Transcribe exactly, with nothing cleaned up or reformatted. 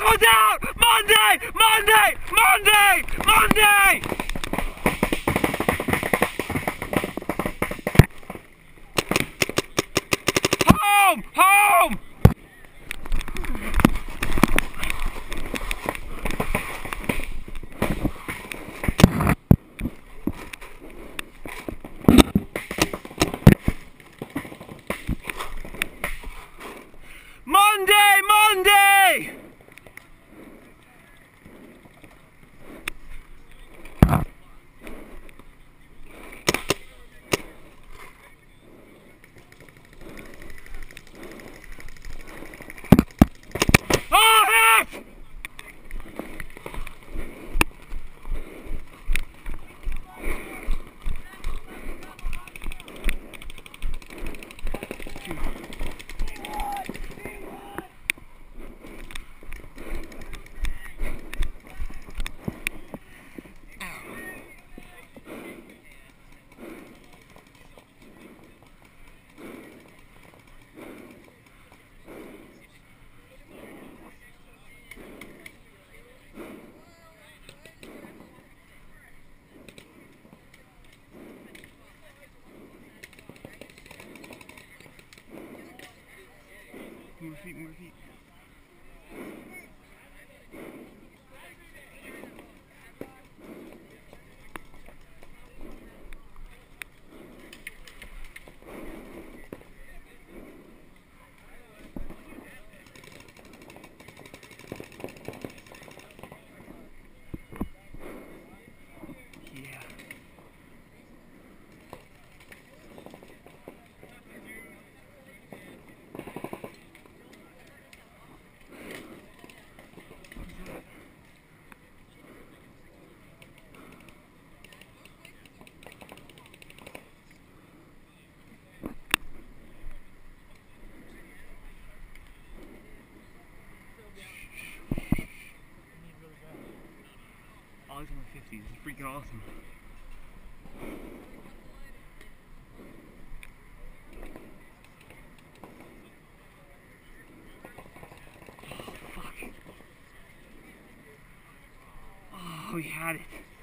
Someone's out! Monday! Monday! Monday! Monday! Home! Home! Monday! Monday! Oh, heck! More feet, more feet. Yeah. Oh, he's on the fifties. It's freaking awesome. Oh, fuck. Oh, we had it.